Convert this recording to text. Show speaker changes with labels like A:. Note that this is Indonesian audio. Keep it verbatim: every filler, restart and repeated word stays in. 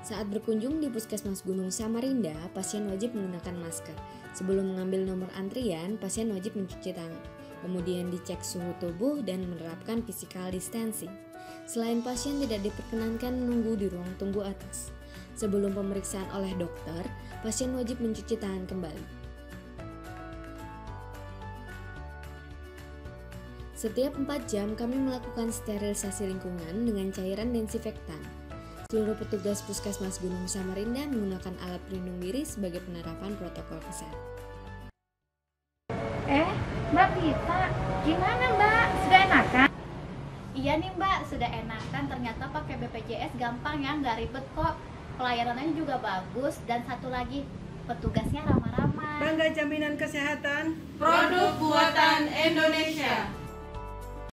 A: Saat berkunjung di Puskesmas Gunung Samarinda, pasien wajib menggunakan masker. Sebelum mengambil nomor antrian, pasien wajib mencuci tangan, kemudian dicek suhu tubuh dan menerapkan physical distancing. Selain pasien tidak diperkenankan menunggu di ruang tunggu atas. Sebelum pemeriksaan oleh dokter, pasien wajib mencuci tangan kembali. Setiap empat jam kami melakukan sterilisasi lingkungan dengan cairan desinfektan. Seluruh petugas Puskesmas Gunung Samarinda menggunakan alat pelindung diri sebagai penerapan protokol kesehatan.
B: Eh, Mbak Pita, gimana Mbak? Sudah enakan?
C: Iya nih Mbak, sudah enakan. Ternyata pakai B P J S gampang ya, nggak ribet kok. Pelayanannya juga bagus, dan satu lagi, petugasnya ramah-ramah.
D: Bangga jaminan kesehatan,
E: produk buatan Indonesia.